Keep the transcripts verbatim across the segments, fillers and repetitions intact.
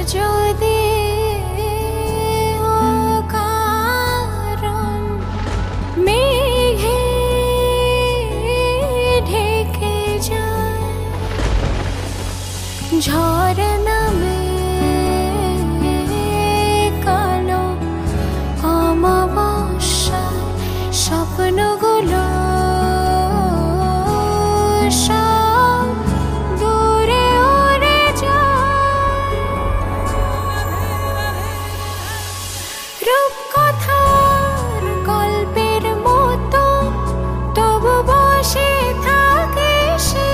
যদি অকারণ মেঘে ঢেকে যায়, ঝড় নামে কালো অমাবস্যায় স্বপ্নগুলো সব দূরে উড়ে যায়। রূপকথার গল্পের মতো তবু বসে থাকে সে,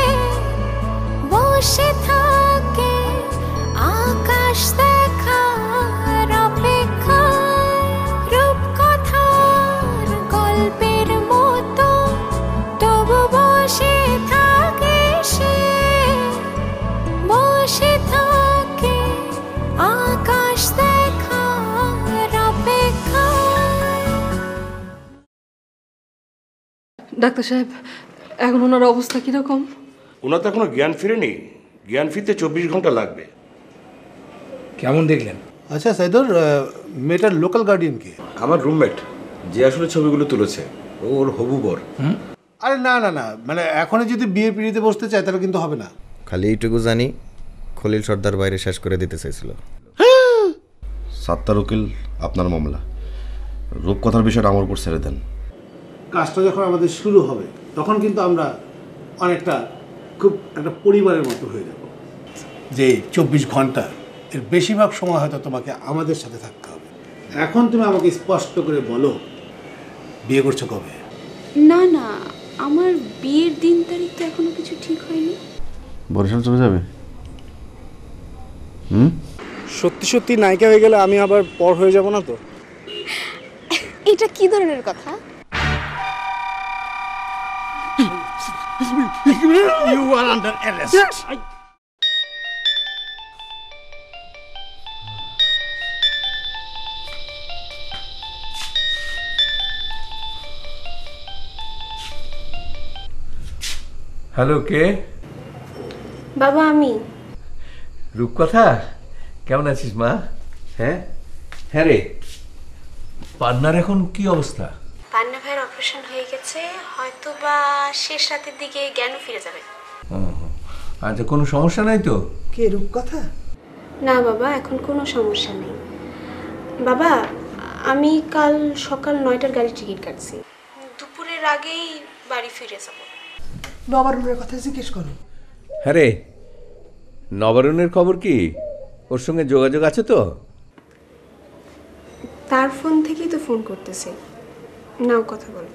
বসে থাকে আকাশ দেখার অপেক্ষায়। রূপকথার গল্পের মতো তবু বসে থাকে সে, বসে থাকে আকাশ দেখার অপেক্ষায়। ডাক্তার সাহেব, এখন ওনার অবস্থা কিরকম? ওনার তো এখনো জ্ঞান ফিরেনি, জ্ঞান ফিরতে চব্বিশ ঘন্টা লাগবে। কেমন দেখলেন? আচ্ছা সাইদুর, মেয়েটার লোকাল গার্ডিয়ান কে? আমার রুমমেট, যে আসলে ছবিগুলো তুলেছে, ওর হবু বর। আরে না না না, মানে এখনই যদি বিয়ে পিড়িতে বসতে চায় তাহলে কিন্তু হবে না। খালি এইটুকু জানি, খলিল সর্দার বাইরে শেষ করে দিতে চাইছিল। সাত্তার উকিল, আপনার মামলা, রূপকথার বিষয়টা আমার উপর ছেড়ে দেন। কাজটা যখন আমাদের শুরু হবে তখন কিন্তু আমরা অনেকটা খুব একটা পরিবারের মতো হয়ে যাব। যে চব্বিশ ঘন্টা এর বেশিরভাগ সময় হয়তো তোমাকে আমাদের সাথে থাকতে হবে। এখন তুমি আমাকে স্পষ্ট করে বলো, বিয়ে করছো কবে? না না, আমার বিয়ের দিন তারিখ তো এখনো কিছু ঠিক হয়নি। বরিশাল চলে যাবে? হুম, সত্যি সত্যি নায়িকা হয়ে গেলে আমি আবার পর হয়ে যাব না তো? এটা কি ধরনের কথা? You are under arrest. Hello, কে? বাবা, আমি। রূপকথা, কেমন আছিস মা? হ্যাঁ হ্যাঁ রে, পান্নার এখন কি অবস্থা? পান্না ভাইয়ের অপারেশন হয়ে গেছে, হয়তো বা শেষ রাতের দিকে জ্ঞানও ফিরে যাবে। আচ্ছা, কোনো সমস্যা নাই তো? কে রূপকথা? না বাবা, এখন কোনো সমস্যা নেই। বাবা, আমি কাল সকাল নয়টার গাড়ির টিকিট কাটছি, দুপুরের আগেই বাড়ি ফিরে যাব। নবারুণের কথা জিজ্ঞেস করো। হ্যাঁ রে, নবারুণের খবর কি? ওর সঙ্গে যোগাযোগ আছে তো? তার ফোন থেকেই তো ফোন করতেছে, নাও কথা বলো।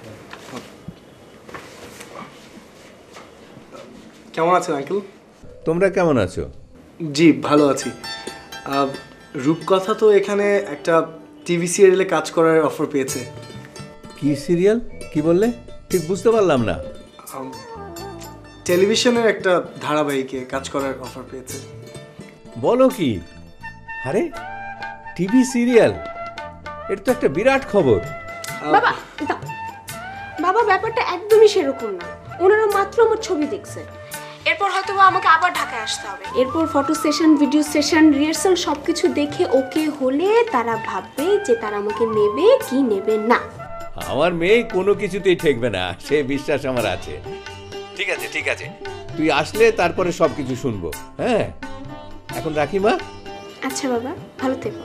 কেমন আছেন আঙ্কেল? তোমরা কেমন আছো? জি ভালো আছি। রূপকথা তো এখানে একটা টিভি সিরিয়ালে কাজ করার অফার পেয়েছে। কি সিরিয়াল? কি বললে? ঠিক বুঝতে পারলাম না। টেলিভিশনের একটা ধারাবাহিকে কাজ করার অফার পেয়েছে। বলো কি? আরে টিভি সিরিয়াল, এটা তো একটা বিরাট খবর। বাবা বাবা ব্যাপারটা একদমই সেরকম না। ওনারা মাত্র আমার ছবি দেখছে, এরপর হয়তো আমাকে আবার ঢাকায় আসতে হবে। এরপর photo session, video session, rehearsal সবকিছু দেখে ওকে হলে তারা ভাববে যে তারা আমাকে নেবে কি নেবে না। আমার মেয়ে কোনো কিছুতেই ঠেকবে না, সে বিশ্বাস আমার আছে। ঠিক আছে ঠিক আছে, তুই আসলে তারপরে সব কিছু শুনবো। হ্যাঁ, এখন রাখি মা। আচ্ছা বাবা, ভালো থেকো।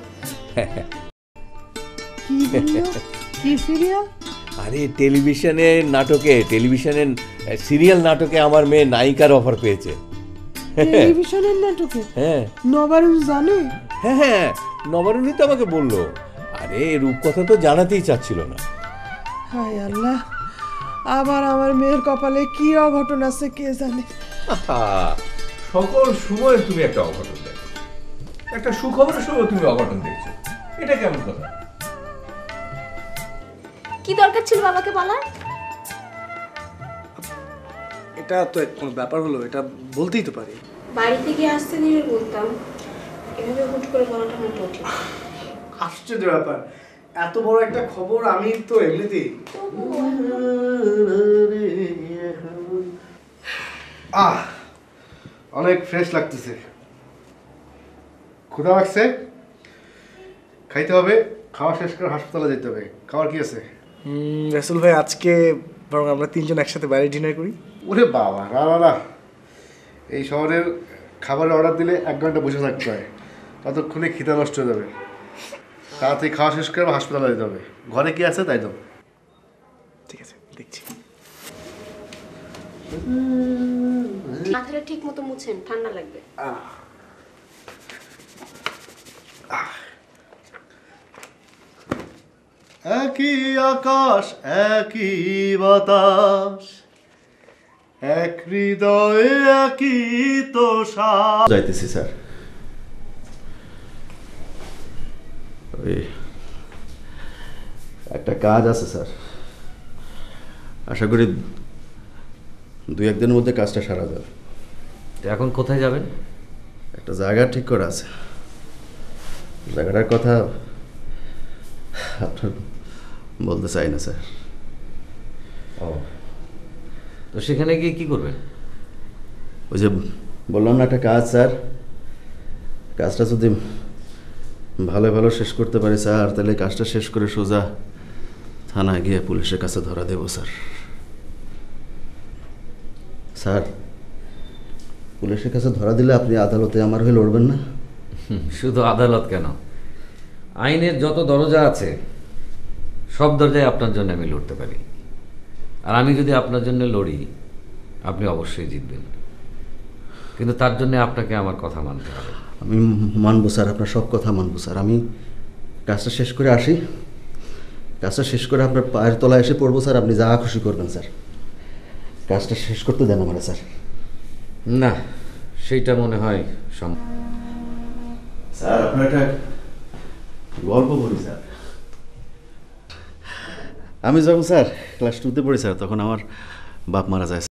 কি সিরিয়াল? আরে টেলিভিশনের নাটকে, টেলিভিশনের সিরিয়াল নাটকে আমার মেয়ে নায়িকার অফার পেয়েছে। টেলিভিশনের নাটকে? হ্যাঁ। নবারুণ জানে? হ্যাঁ হ্যাঁ, নবারুণই তো আমাকে বললো। আরে রূপকথা তো জানাতেই চাচ্ছিল না। হায় আল্লাহ, আবার আমার মেয়ের কপালে কি অঘটন আছে কে জানে। সকল সময় তুমি একটা অঘটন দেখো, একটা সুখবরের সময় তুমি অঘটন দেখছো, এটা কেমন কথা? কি দরকার ছিল বাবাকে বলার? এটা তো কোনো ব্যাপার হলো, এটা বলতেই তো পারি। বাড়িতে গিয়ে আসতে দিলে বলতাম, এভাবে হুট করে বলাটা আমার কঠিন। আশ্চর্য ব্যাপার, এত বড় একটা খবর আমি তো এমনিতেই। আহ, অনেক ফ্রেশ লাগতেছে। ক্ষুধা লাগছে, খাইতে হবে, খাওয়া শেষ করে হাসপাতালে যেতে হবে। খাওয়ার কি আছে? রাসেল ভাই, আজকে বরং আমরা তিনজন একসাথে বাইরে ডিনার করি। ওরে বাবা, না না না, এই শহরের খাবারের অর্ডার দিলে এক ঘন্টা বসে থাকতে হয়, ততক্ষণে খিদা নষ্ট হয়ে যাবে। তাড়াতাড়ি খাওয়া শেষ করে হাসপাতালে যেতে হবে। ঘরে কি আছে তাই দাও। ঠিক আছে, দেখছি। মাথাটা ঠিক মতো মুছেন, ঠান্ডা লাগবে। একই আকাশ, একই বাতাস, এক হৃদয়ে একই তো শ্বাস। যাইতেছি স্যার। ওই একটা কাজ আছে স্যার, আশা করি দুই একদিনের মধ্যে কাজটা সারা যাবে। এখন কোথায় যাবেন? একটা জায়গা ঠিক করা আছে, জায়গাটার কথা আপনার বলতে চাই না স্যার। ও, তো সেখানে গিয়ে কি করবেন? ওই যে বললাম না একটা কাজ স্যার, কাজটা যদি ভালো ভালো শেষ করতে পারি স্যার, তাহলে কাজটা শেষ করে সোজা থানায় গিয়ে পুলিশের কাছে ধরা দেব স্যার। স্যার, পুলিশের কাছে ধরা দিলে আপনি আদালতে আমার হয়ে লড়বেন না? শুধু আদালত কেন, আইনের যত দরজা আছে সব দরজায় আপনার জন্য আমি লড়তে পারি। আর আমি যদি আপনার জন্য লড়ি, আপনি অবশ্যই জিতবেন, কিন্তু তার জন্য আপনাকে আমার কথা মানতে হবে। আমি মানবো স্যার, আপনার সব কথা মানবো স্যার। আমি কাজটা শেষ করে আসি, কাজটা শেষ করে আপনার পায়ের তলায় এসে পড়বো স্যার, আপনি যা খুশি করবেন স্যার। কাজটা শেষ করতে দেন আমার স্যার। না, সেইটা মনে হয় সম্ভব। স্যার, আপনার একটা গল্প বলি স্যার। আমি যখন স্যার ক্লাস টুতে পড়ি স্যার, তখন আমার বাপ মারা যায়।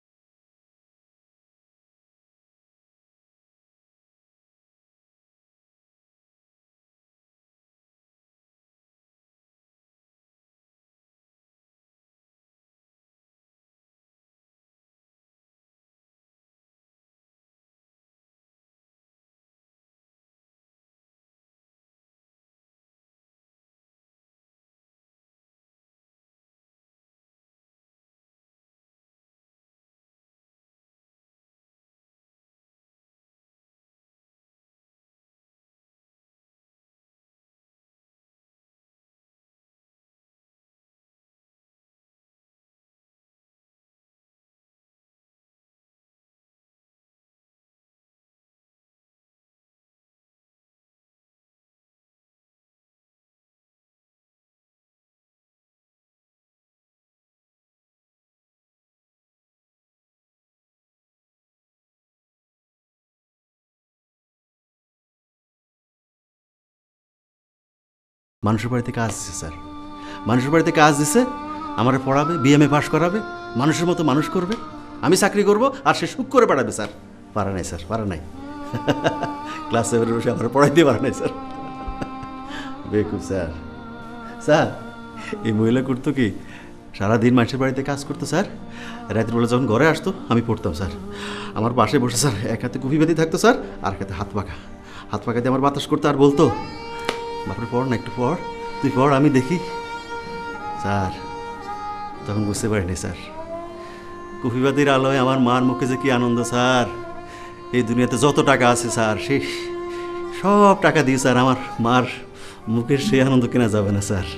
মানুষের বাড়িতে কাজ দিছে স্যার, মানুষের বাড়িতে কাজ দিছে, আমার পড়াবে, বিএমএ পাস করাবে, মানুষের মতো মানুষ করবে, আমি চাকরি করব, আর সে সুখ করে পাঠাবে স্যার। পারে নাই স্যার, পারে নাই। ক্লাস সেভেনের বসে আমার পড়াইতে পারে নাই স্যার। বেকুব স্যার। স্যার, এই মহিলা করতো কি, সারাদিন মানুষের বাড়িতে কাজ করতো স্যার, রাতের বেলা যখন ঘরে আসতো আমি পড়তাম স্যার। আমার পাশে বসে স্যার এক হাতে কফি বেঁধে থাকতো স্যার, আর এক হাতে হাত পাখা, হাত পাখা দিয়ে আমার বাতাস করতো, আর বলতো, বাপরে পড় না, একটু পড়, তুই পড়, আমি দেখি। স্যার, তখন বুঝতে পারিনি স্যার, কফিবাতির আলোয় আমার মার মুখে যে কি আনন্দ স্যার। এই দুনিয়াতে যত টাকা আছে স্যার, সেই সব টাকা দিয়ে স্যার আমার মার মুখের সেই আনন্দ কেনা যাবে না স্যার।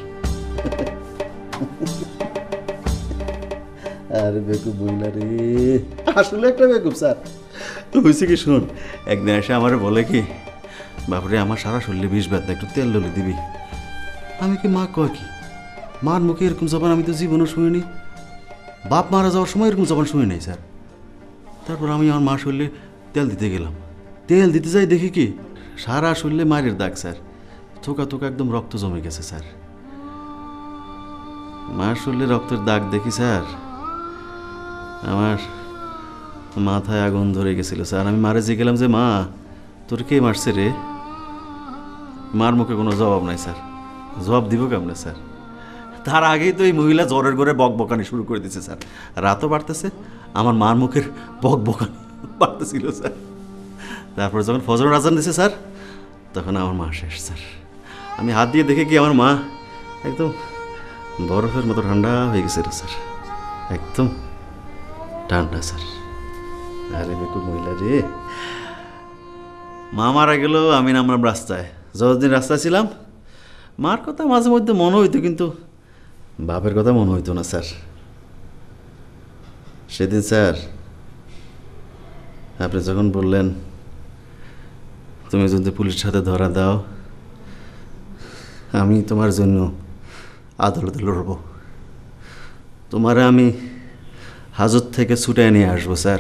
আরে বেকুব বইলা রে, আসলে একটা বেকুব স্যার। হয়েছে কি শুন, একদিন এসে আমার বলে কি, বাপরে আমার সারা শরীরে বিষ ব্যথা, একটু তেল ডলে দিবি। আমি কি, মা কয় কি, মার মুখে এরকম জবান আমি তো জীবনও শুনিনি, বাপ মারা যাওয়ার সময় এরকম জবান শুনি নাই স্যার। তারপর আমি আমার মা শরীরে তেল দিতে গেলাম, তেল দিতে যাই দেখি কি, সারা শরীরে মায়ের দাগ স্যার, থোকা থোকা একদম রক্ত জমে গেছে স্যার। মার শরীরে রক্তের দাগ দেখি স্যার, আমার মাথায় আগুন ধরে গেছিল স্যার। আমি মারে যে গেলাম যে, মা তোর কে মারছে রে? মার মুখে কোনো জবাব নাই স্যার, জবাব দিব কেমনে স্যার? তার আগেই তো এই মহিলা জ্বরের ঘরে বক বকানি শুরু করে দিয়েছে স্যার, রাতও বাড়তেছে, আমার মার মুখের বক বকানি বাড়তেছিল স্যার। তারপরে যখন ফজর আজান দিছে স্যার, তখন আমার মা শেষ স্যার। আমি হাত দিয়ে দেখে কি আমার মা একদম বরফের মতো ঠান্ডা হয়ে গেছে স্যার, একদম ঠান্ডা স্যার। আরে বেকুব মহিলা রে, মা মারা গেল, আমি নামলাম রাস্তায়। যতদিন রাস্তায় ছিলাম মার কথা মাঝে মধ্যে মনে হইতো, কিন্তু বাপের কথা মনে হইতো না স্যার। সেদিন স্যার আপনি যখন বললেন তুমি যদি পুলিশের সাথে ধরা দাও, আমি তোমার জন্য আদালতে লড়ব, তোমার আমি হাজত থেকে ছুটে নিয়ে আসবো স্যার।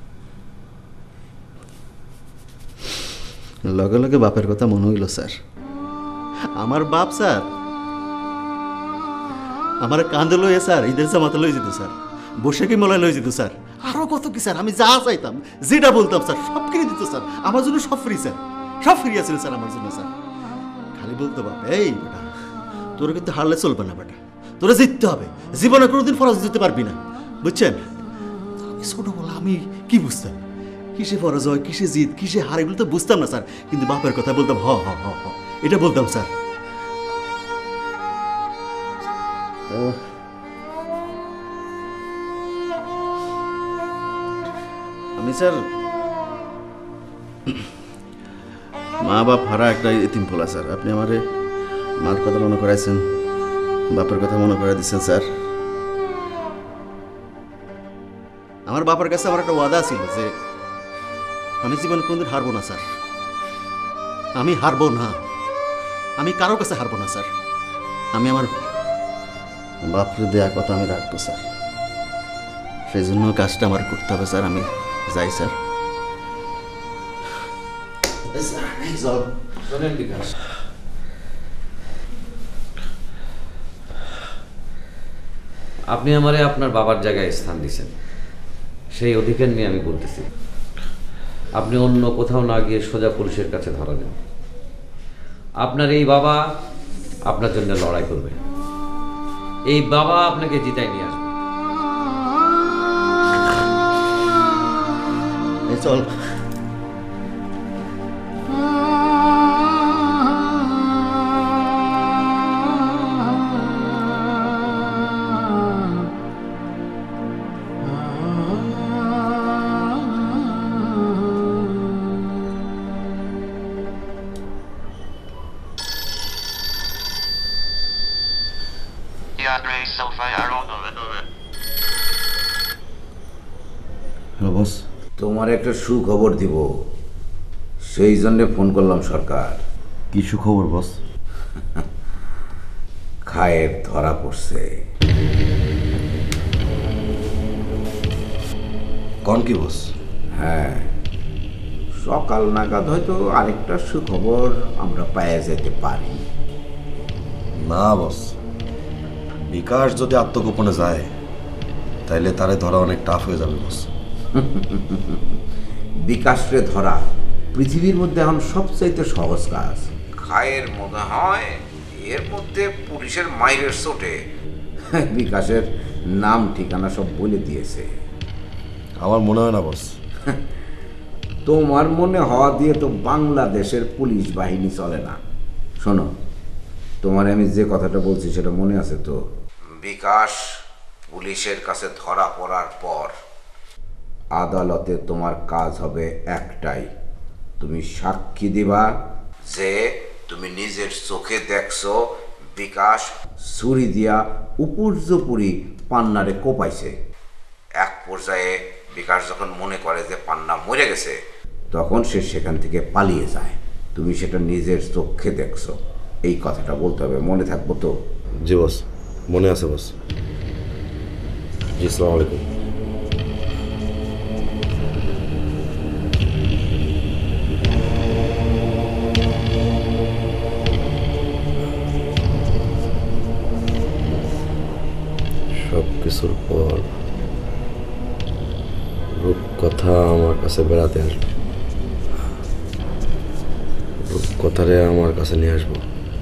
লগে লগে বাপের কথা মনে হইল স্যার। আমার বাপ স্যার আমার কাঁধে লইয়া স্যার ঈদের জামাতে লই যেত স্যার, বসে কি মলায় লই যেত স্যার, আরো কত কি স্যার। আমি যা চাইতাম যেটা বলতাম স্যার সব কিনে দিত স্যার, আমার জন্য সব ফ্রি স্যার, সব ফ্রি আছে স্যার আমার জন্য স্যার। খালি বলতো বাপ, এই বেটা তোরা কিন্তু হারলে চলবে না বেটা, তোরা জিততে হবে, জীবনে কোনোদিন ফরাজ জিততে পারবি না, বুঝছেন? আমি ছোটবেলা আমি কি বুঝতাম কিসে ফরাজ হয়, কিসে জিত, কিসে হার, এগুলো তো বুঝতাম না স্যার। কিন্তু বাপের কথা বলতাম, হ হ হ হ এটা বলতাম স্যার। আমি স্যার মা বাপ হারা একটা এতিম পোলা স্যার। আপনি আমারে মার কথা মনে করাইছেন, বাপের কথা মনে করাই দিচ্ছেন স্যার। আমার বাবার কাছে আমার একটা ওয়াদা ছিল যে আমি জীবনে কোনদিন হারবো না স্যার, আমি হারবো না, আমি কারোর কাছে হারবো না স্যার। আমি আমার বাপরে দেয়া কথা আমি রাখবো স্যার, সেই জন্য কাজটা আমার করতে হবে স্যার। আমি যাই স্যার। আপনি আমারে আপনার বাবার জায়গায় স্থান দিয়েছেন, সেই অধিকার নিয়ে আমি বলতেছি। আপনি অন্য কোথাও না গিয়ে সোজা পুলিশের কাছে ধরা দেন। আপনার এই বাবা আপনার জন্য লড়াই করবে, এই বাবা আপনাকে জিতায় নিয়ে আসবে। চল তোমার একটা সুখবর দিব, সেই জন্য ফোন করলাম সরকার। কি সুখবর বস? খায়ের ধরা পড়ছে। কোন কি বস? হ্যাঁ, সকাল নাগাদ হয়তো আরেকটা সুখবর আমরা পায়ে যেতে পারি। না বস, বিকাশ যদি আত্মগোপনে যায় তাইলে তারে ধরা অনেক টাফ হয়ে যাবে বস। বিকাশরে ধরা পৃথিবীর মধ্যে এখন সবচাইতে সহজ কাজ। খায়ের মনে হয় এর মধ্যে পুলিশের মাইরের চোটে বিকাশের নাম ঠিকানা সব বলে দিয়েছে। আমার মনে হয় না বস। তোমার মনে হওয়া দিয়ে তো বাংলাদেশের পুলিশ বাহিনী চলে না। শোনো, তোমার আমি যে কথাটা বলছি সেটা মনে আছে তো? বিকাশ পুলিশের কাছে ধরা পড়ার পর আদালতে তোমার কাজ হবে একটাই, তুমি সাক্ষী দিবা যে তুমি নিজের চোখে দেখছো বিকাশ ছুরি দিয়া উপর্যপুরি পান্নারে কোপাইছে। এক পর্যায়ে বিকাশ যখন মনে করে যে পান্না মরে গেছে, তখন সে সেখান থেকে পালিয়ে যায়। তুমি সেটা নিজের চোখে দেখছো, এই কথাটা বলতে হবে, মনে থাকবো তো? জি বস, মনে আছে বস। জি, আসসালামু আলাইকুম। সব কিছুর পর রূপকথা আমার কাছে বেড়াতে আসবে, রূপকথারে আমার কাছে নিয়ে আসবো।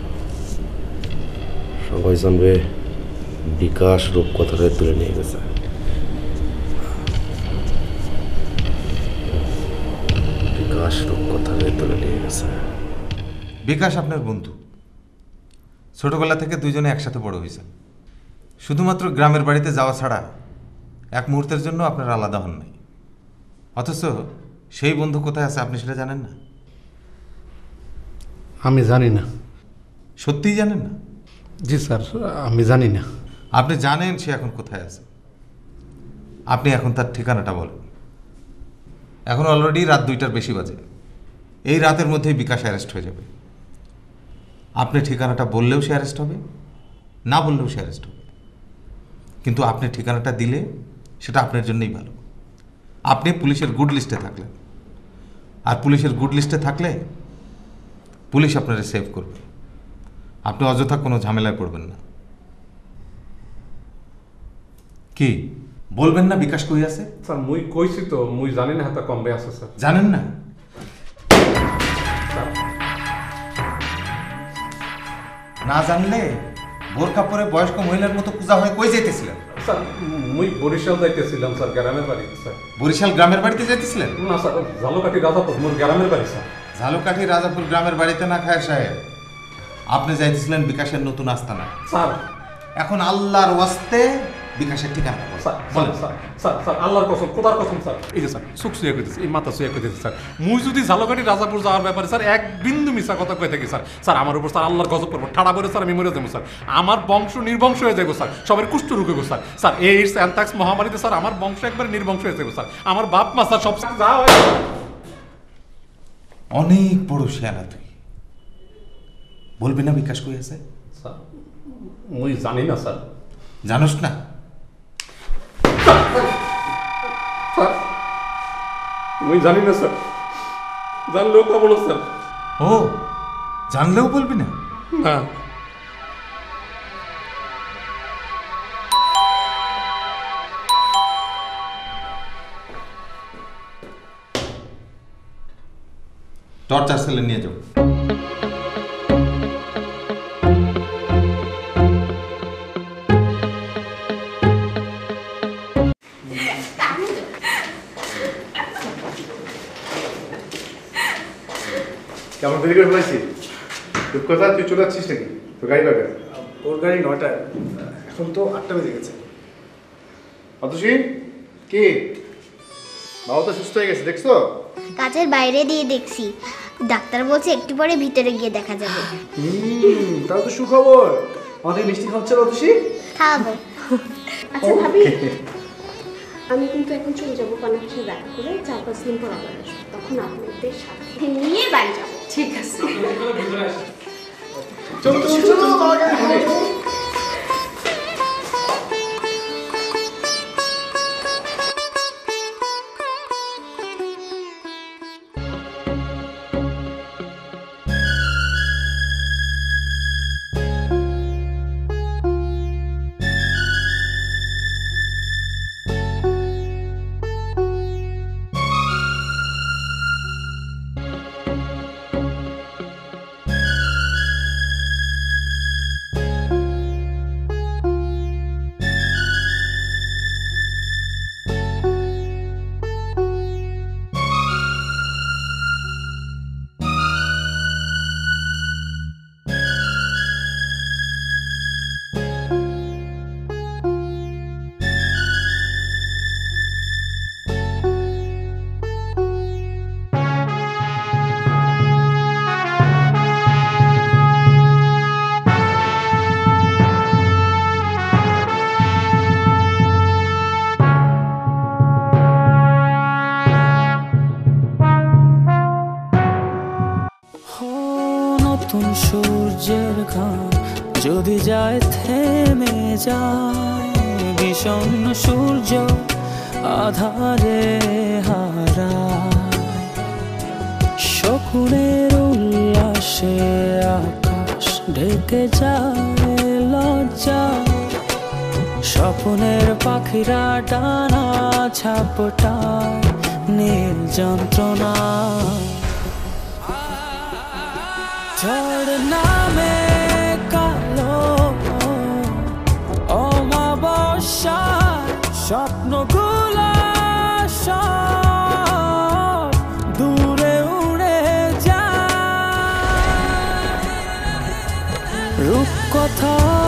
সবাই জানবে বিকাশ রূপকথারে তুলে নিয়ে গেছে। বিকাশ রূপকথারে তুলে নিয়ে গেছে। বিকাশ আপনার বন্ধু, ছোটবেলা থেকে দুইজনে একসাথে বড় হয়েছেন। শুধুমাত্র গ্রামের বাড়িতে যাওয়া ছাড়া এক মুহূর্তের জন্য আপনার আলাদা হন নাই। অথচ সেই বন্ধু কোথায় আছে আপনি সেটা জানেন না? আমি জানি না। সত্যিই জানেন না? জি স্যার, আমি জানি না। আপনি জানেন সে এখন কোথায় আছে। আপনি এখন তার ঠিকানাটা বলেন। এখন অলরেডি রাত দুইটার বেশি বাজে। এই রাতের মধ্যেই বিকাশ অ্যারেস্ট হয়ে যাবে। আপনি ঠিকানাটা বললেও সে অ্যারেস্ট হবে, না বললেও সে অ্যারেস্ট হবে। কিন্তু আপনি ঠিকানাটা দিলে সেটা আপনার জন্যই ভালো। আপনি পুলিশের গুড লিস্টে থাকলেন, আর পুলিশের গুড লিস্টে থাকলে পুলিশ আপনারা সেভ করবে। আপনি অযথা কোনো ঝামেলায় পড়বেন না। কি বলবেন না বিকাশ কই আছে? স্যার মুই কইছি তো, মুই জানি না হাতে কমবে আছে স্যার। জানেন না? না জানলে বোরকা পরে বয়স্ক মহিলার মতো পূজা হয়ে কই যাইতেছিলেন? স্যার মুই বরিশাল যাইতেছিলাম স্যার, গ্রামের বাড়ি স্যার। বরিশাল গ্রামের বাড়িতে যাইতেছিলেন? না স্যার, ঝালকাঠি রাজাপুর মোর গ্রামের বাড়ি স্যার। ঝালকাঠি রাজাপুর গ্রামের বাড়িতে না খায় সাহেব, আপনি যাইতেছিলেন বিকাশের নতুন আস্তানা। স্যার এখন আল্লাহর ওয়াস্তে বিকাশের ঠিকানা বলেন স্যার। স্যার স্যার আল্লাহর কসম, খোদার কসম স্যার, এই যে স্যার চোখ শুয়ে কইতেছে, এই মাথা শুয়ে কইতেছে স্যার, মুই যদি ঝালকাঠি রাজাপুর যাওয়ার ব্যাপারে স্যার এক বিন্দু মিছা কথা কই থাকি স্যার, স্যার আমার উপর স্যার আল্লাহর গজব করবো, ঠাড়া করে স্যার আমি মরে যাবো স্যার। আমার বংশ নির্বংশ হয়ে যাবো স্যার, সবার কুষ্ঠ রুখে গো স্যার। স্যার এইডস অ্যানথ্রাক্স মহামারীতে স্যার আমার বংশ একবারে নির্বংশ হয়ে যাবো স্যার। আমার বাপ মা স্যার সব যা হয়। অনেক বড় শেয়ালা তুই, বলবি না বিকাশ কই আছে? স্যার মুই জানি না স্যার। জানোস না? স্যার মুই জানি না স্যার, জানলেও তা বলো স্যার। ও জানলেও বলবি না? হ্যাঁ। টর্চার সেলে নিয়ে যাও। কেমন দেরি করে ফেলেছি? কথা তুই চলে যাচ্ছিস নাকি? তো গাড়ি পাবে? ওর গাড়ি নয়টায়, এখন তো আটটা বেজে গেছে। অতসী কি বাবা তো সুস্থ হয়ে গেছে দেখছো? কাচের বাইরে দিয়ে দেখছি, ডাক্তার বলছে একটু পরে ভিতরে গিয়ে দেখা যাবে। হুম, তাও তো সুখবর। আমাদের মিষ্টি খাচ্ছে অতসী? খাবো। আচ্ছা ভাবি, আমি কিন্তু এখন চলে যাবো কনের সাথে দেখা করে, চার পাঁচ দিন পর আবার আসবো, তখন আপনাদের সাথে নিয়ে বাড়ি যাবো। ঠিক আছে। চলো চলো চলো। সূর্যের ঘাম যদি যায় থেমে যায়, বিষণ্ণ সূর্য আধারে হারায়, শকুনের উল্লাসে আকাশ ঢেকে যায় লজ্জা, স্বপ্নের পাখিরা ডানা ঝাপটায় নীল যন্ত্রণা। ঝড় নামে কালো অমাবস্যা, স্বপ্নগুলো সব দূরে উড়ে যায়। রূপকথা